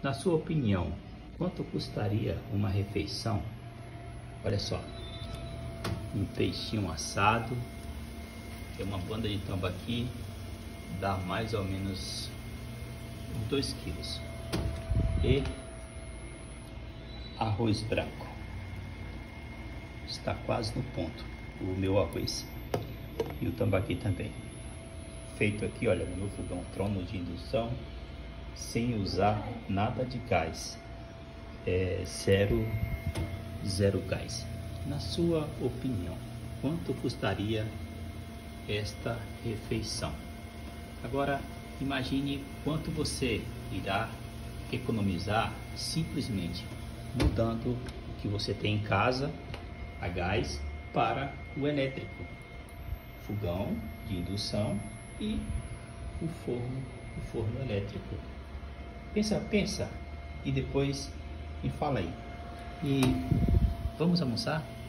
Na sua opinião, quanto custaria uma refeição? Olha só, um peixinho assado, tem uma banda de tambaqui, dá mais ou menos 2 quilos. E arroz branco, está quase no ponto, o meu arroz. E o tambaqui também. Feito aqui, olha, no meu fogão trono de indução, sem usar nada de gás. Zero gás. Na sua opinião, quanto custaria esta refeição? Agora, imagine quanto você irá economizar simplesmente mudando o que você tem em casa, a gás, para o elétrico. Fogão de indução e o forno elétrico. Pensa e depois me fala aí. E vamos almoçar?